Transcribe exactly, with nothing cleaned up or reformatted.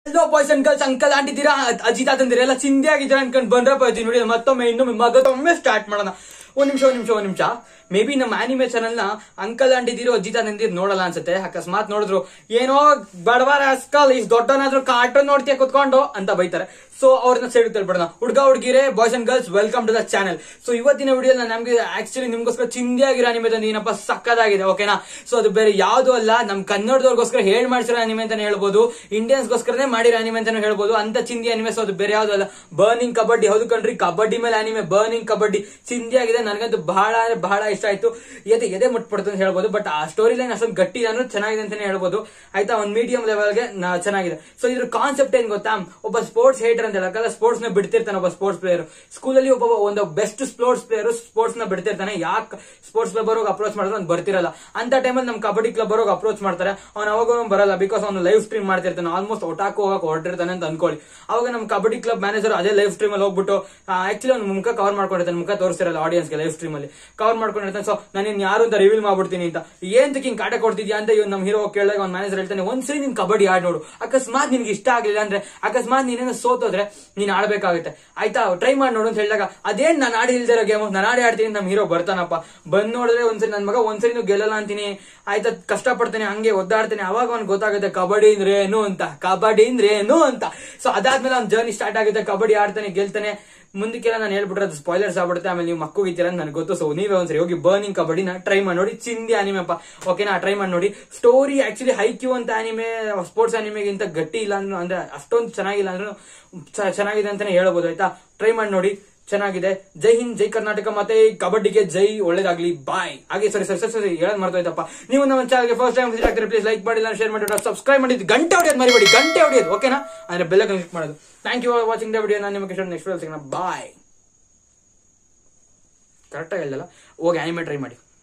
Hello boys and girls, uncle auntie dira Ajit ತಂದಿರ ಎಲ್ಲ ಚಿಂದಿ ಆಗಿದ್ದೀರಾ ಅನ್ಕೊಂಡು ಬಂದ್ರಪ್ಪ ಇದೀನಿ ನೋಡಿ. ಮತ್ತೊಮ್ಮೆ ಇನ್ನೊಮ್ಮೆ ಮಗದೊಮ್ಮೆ ಸ್ಟಾರ್ಟ್ ಮಾಡೋಣ. ಒಂದ್ ನಿಮಿಷ ಒಂದ್ ನಿಮಿಷ ಒಂದ್ ನಿಮಿಷ ಮೇ ಬಿ ನಮ್ಮ ಆನಿಮೆ ಚಾನಲ್ ನ ಅಂಕಲ್ ಆಂಟಿದಿರೋ ಅಜಿತ್ ತಂದಿರ್ ನೋಡಲ್ಲ ಅನ್ಸುತ್ತೆ. ಅಕಸ್ಮಾತ್ ನೋಡಿದ್ರು ಏನೋ ಬಡವಾರ ಅಸ್ಕಲ್ ಇಷ್ಟು ದೊಡ್ಡನಾದ್ರು ಕಾರ್ಟೂನ್ ನೋಡ್ತೀಯ ಕುತ್ಕೊಂಡು ಅಂತ ಬೈತಾರೆ. ಸೊ ಅವ್ರನ್ನ ಸೈಡ್ ತಳ್ಬಿಡೋಣ. ಹುಡುಗ ಹುಡುಗಿರೆ, boys and girls, welcome to the channel. So ಇವತ್ತಿನ ವಿಡಿಯೋ ನಮ್ಗೆ ಆಕ್ಚುಲಿ ನಿಮ್ಗೋಸ್ಕರ ಚಿಂದಿ ಆಗಿರೋ ಅನಿಮೆ ತಂದಿನಪ್ಪ, ಸಕ್ಕದಾಗಿದೆ. ಓಕೆನಾ? ಸೊ ಅದು ಬೇರೆ ಯಾವ್ದು ಅಲ್ಲ, ನಮ್ ಕನ್ನಡದವ್ರಿಗೋಸ್ಕರ ಹೇಳ್ ಮಾಡ್ಸಿರೋ ಅನಿಮೆ ಅಂತಾನೆ ಹೇಳ್ಬೋದು, ಇಂಡಿಯನ್ಸ್ ಗೋಸ್ಕರನೇ ಮಾಡಿರೋ ಅನಿಮೆ ಅಂತಾನೆ ಹೇಳ್ಬೋದು. ಅಂತ ಚಿಂದಿ ಅನಿಮೆ. ಸೊ ಅದು ಬೇರೆ ಯಾವ್ದು ಅಲ್ಲ, ಬರ್ನಿಂಗ್ ಕಬಡ್ಡಿ. ಹೌದು ಕಣ್ರಿ, ಕಬಡ್ಡಿ ಮೇಲೆ ಅನಿಮೆ, ಬರ್ನಿಂಗ್ ಕಬಡ್ಡಿ. ಚಿಂದಿ ಆಗಿದೆ, ನನಗಂತೂ ಬಹಳ ಅಂದ್ರೆ ಬಹಳ ಇಷ್ಟ ಆಯ್ತು. ಎದೆ ಎದೆ ಮುಟ್ಬಿಡ್ತು ಅಂತ ಹೇಳ್ಬೋದು. ಬಟ್ ಆ ಸ್ಟೋರಿ ಲೈನ್ ಅಷ್ಟೊಂದು ಗಟ್ಟಿ ಅಂದ್ರೆ ಚೆನ್ನಾಗಿದೆ ಅಂತಾನೆ ಹೇಳ್ಬೋದು. ಆಯ್ತಾ? ಒಂದ್ ಮೀಡಿಯಂ ಲೆವೆಲ್ಗೆ ಚೆನ್ನಾಗಿದೆ. ಸೊ ಇದ್ರ ಕಾನ್ಸೆಪ್ಟ್ ಏನ್ ಗೊತ್ತಾ, ಒಬ್ಬ ಸ್ಪೋರ್ಟ್ಸ್ ಹೇಟರ್ ಅಂತ ಹೇಳಕ್ಕಲ್ಲ, ಸ್ಪೋರ್ಟ್ಸ್ ನ ಬಿಡ್ತಿರ್ತಾನೆ ಒಬ್ಬ ಸ್ಪೋರ್ಟ್ಸ್ ಪ್ಲೇಯರ್. ಸ್ಕೂಲಲ್ಲಿ ಒಬ್ಬ ಒಂದು ಬೆಸ್ಟ್ ಸ್ಪೋರ್ಟ್ಸ್ ಪ್ಲೇಯರ್ ಸ್ಪೋರ್ಟ್ಸ್ ನ ಬಿಡ್ತಿರ್ತಾನೆ. ಯಾಕೆ ಸ್ಪೋರ್ಟ್ಸ್ ಕ್ಲಬ್ ಅವ್ರಿಗೆ ಅಪ್ರೋಚ್ ಮಾಡಿದ್ರೆ ಅವ್ನು ಬರ್ತಿರಲ್ಲ. ಅಂತ ಟೈಮಲ್ಲಿ ನಮ್ ಕಬಡ್ಡಿ ಕ್ಲಬ್ ಅವ್ರಿಗೆ ಅಪ್ರೋಚ್ ಮಾಡ್ತಾರೆ. ಅವ್ನು ಅವಾಗ ಬರಲ್ಲ, ಬಿಕಾಸ್ ಅವ್ನು ಲೈವ್ ಸ್ಟ್ರೀಮ್ ಮಾಡ್ತಿರ್ತಾನೆ. ಆಲ್ಮೋಸ್ಟ್ ಒಟಾಕು ಹೋಗಕ್ಕೆ ಹೊರಟಿರ್ತಾನೆ ಅಂತ ಅನ್ಕೊಳ್ಳಿ. ಅವಾಗ ನಮ್ ಕಬಡ್ಡಿ ಕ್ಲಬ್ ಮ್ಯಾನೇಜರ್ ಅದೇ ಲೈವ್ ಸ್ಟ್ರೀಮ್ ಅಲ್ಲಿ ಹೋಗ್ಬಿಟ್ಟು ಆಕ್ಚುಲಿ ಅವ್ನು ಮುಖ ಕವರ್ ಮಾಡ್ಕೊಂಡಿರ್ತಾನೆ, ಮುಖ ತೋರಿಸ್ತಿರಲ್ಲ ಆಡಿಯನ್ಸ್ಗೆ, ಲೈವ್ ಸ್ಟ್ರೀಮ್ ಅಲ್ಲಿ ಕವರ್ ಮಾಡ್ಕೊಂಡಿರ್ತಾನೆ. ಸೊ ನಾನು ಇನ್ ಯಾರು ಅಂತ ರಿವೀಲ್ ಮಾಡ್ಬಿಡ್ತೀನಿ ಅಂತ. ಏನ್ ಹಿಂಗ್ ಕಾಟ ಕೊಡ್ತಿದ್ಯಾ ಅಂತ ಇವ್ ನಮ್ ಹೀರೋ ಕೇಳಿದಾಗ ಅವ್ನ ಮ್ಯಾನೇಜರ್ ಹೇಳ್ತಾನೆ, ಒಂದ್ಸರಿ ನೀನ್ ಕಬಡ್ಡಿ ಆಡ್ ನೋಡು, ಅಕಸ್ಮಾತ್ ನಿನ್ಗೆ ಇಷ್ಟ ಆಗ್ಲಿಲ್ಲ ಅಂದ್ರೆ, ಅಕಸ್ಮಾತ್ ನೀನೇನೋ ಸೋತೋದ್ರೆ ನೀನ್ ಆಡ್ಬೇಕಾಗುತ್ತೆ, ಆಯ್ತಾ? ಟ್ರೈ ಮಾಡಿ ನೋಡು ಅಂತ ಹೇಳಿದಾಗ, ಅದೇನ್ ನಾನು ಆಡಿ ಇಲ್ದಿರೋ ಗೇಮ್ ನಾನು ಆಡಿ ಆಡ್ತೀನಿ ನಮ್ ಹೀರೋ ಬರ್ತಾನಪ್ಪ. ಬಂದ್ ನೋಡಿದ್ರೆ ಒಂದ್ಸರಿ ನನ್ ಮಗ ಒಂದ್ಸರಿ ಗೆಲ್ಲಲ್ಲ ಅಂತೀನಿ, ಆಯ್ತಾ? ಕಷ್ಟ ಪಡ್ತೇನೆ, ಹಂಗೆ ಒದ್ದಾಡ್ತೇನೆ. ಅವಾಗ ಅವ್ನ್ ಗೊತ್ತಾಗುತ್ತೆ ಕಬಡ್ಡಿ ಅಂದ್ರೆ ಏನು ಅಂತ, ಕಬಡ್ಡಿ ಅಂದ್ರೆ ಏನು ಅಂತ. ಸೊ ಅದಾದ್ಮೇಲೆ ಅವ್ನ ಜರ್ನಿ ಸ್ಟಾರ್ಟ್ ಆಗುತ್ತೆ. ಕಬಡ್ಡಿ ಆಡ್ತಾನೆ, ಗೆಲ್ತಾನೆ. ಮುಂದಕ್ಕೆಲ್ಲ ನಾನು ಹೇಳ್ಬಿಟ್ರೆ ಅದು ಸ್ಪಾಯ್ಲರ್ಸ್ ಆಗ್ಬಿಡುತ್ತೆ, ಆಮೇಲೆ ನೀವು ಮಕ್ಕಳಿದ್ದೀರ ಅಂತ ನನಗೆ ಗೊತ್ತು. ಸೊ ನೀವೇ ಒಂದ್ಸರಿ ಹೋಗಿ ಬರ್ನಿಂಗ್ ಕಬಡ್ಡಿನ ಟ್ರೈ ಮಾಡಿ ನೋಡಿ. ಚಿಂದಿ ಅನಿಮೆಪ್ಪ, ಓಕೆನಾ? ಟ್ರೈ ಮಾಡಿ ನೋಡಿ. ಸ್ಟೋರಿ ಆಕ್ಚುಲಿ ಹೈಕ್ಯೂ ಅಂತ ಅನಿಮೆ, ಸ್ಪೋರ್ಟ್ಸ್ ಅನಿಮೆಗಿಂತ ಗಟ್ಟಿ ಇಲ್ಲ ಅಂದ್ರೆ, ಅಷ್ಟೊಂದು ಚೆನ್ನಾಗಿಲ್ಲ ಅಂದ್ರೆ ಚೆನ್ನಾಗಿದೆ ಅಂತಾನೆ ಹೇಳ್ಬೋದು. ಆಯ್ತಾ? ಟ್ರೈ ಮಾಡಿ ನೋಡಿ, ಚೆನ್ನಾಗಿದೆ. ಜೈ ಹಿಂದ್, ಜೈ ಕರ್ನಾಟಕ, ಮತ್ತೆ ಕಬಡ್ಡಿಗೆ ಜೈ, ಒಳ್ಳೇದಾಗ್ಲಿ, ಬಾಯ್. ಹಾಗೆ ಸರಿ ಸರಿ ಸರಿ ಸರಿ ಹೇಳೋದ್ ಮರ್ತೋಯ್ತಪ್ಪ. ನೀವು ನಮ್ಮ ಚಾನಲ್ಗೆ ಫಸ್ಟ್ ಟೈಮ್ ವಿಸಿಟ್ ಆಗ್ತಾರೆ, ಪ್ಲೀಸ್ ಲೈಕ್ ಮಾಡಿಲ್ಲ, ಶೇರ್ ಮಾಡಿ, ಸಬ್ಸ್ಕ್ರೈಬ್ ಮಾಡಿದ್ದು, ಗಂಟೆ ಹೊಡೆಯೋದು ಮರಿಬೇಡಿ, ಗಂಟೆ ಹೊಡೆಯೋದು, ಓಕೆನಾ? ಅಂದ್ರೆ ಬೆಲ್ಲ ಕ್ಲಿಕ್ ಮಾಡೋದು. Thank you for watching the video. ನಾನು ನಿಮಗೆ ನೆಕ್ಸ್ಟ್ ವಿಡಿಯೋ ಸಿಗೋಣ. ಬಾಯ್. ಕರೆಕ್ಟಾಗಿ ಹೇಳಿದಲ್ಲ, ಹೋಗಿ ಆನಿಮೆ ಟ್ರೈ ಮಾಡಿ.